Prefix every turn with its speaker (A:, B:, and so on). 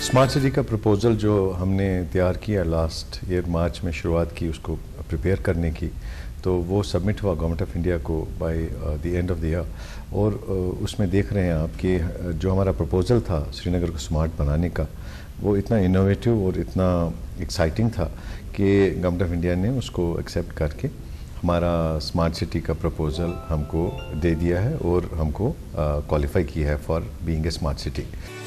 A: Smart city का proposal जो हमने तैयार किया लास्ट ईयर मार्च में शुरुआत की उसको प्रिपेयर करने की, तो वो सबमिट हुआ गवर्नमेंट ऑफ इंडिया को by the end of the year. और उसमें देख रहे हैं आप कि जो हमारा प्रपोज़ल था श्रीनगर को स्मार्ट बनाने का, वो इतना इनोवेटिव और इतना एक्साइटिंग था कि गवर्नमेंट ऑफ इंडिया ने उसको एक्सेप्ट करके हमारा स्मार्ट सिटी का प्रपोज़ल हमको दे दिया है और हमको क्वालिफाई किया है for being a smart city.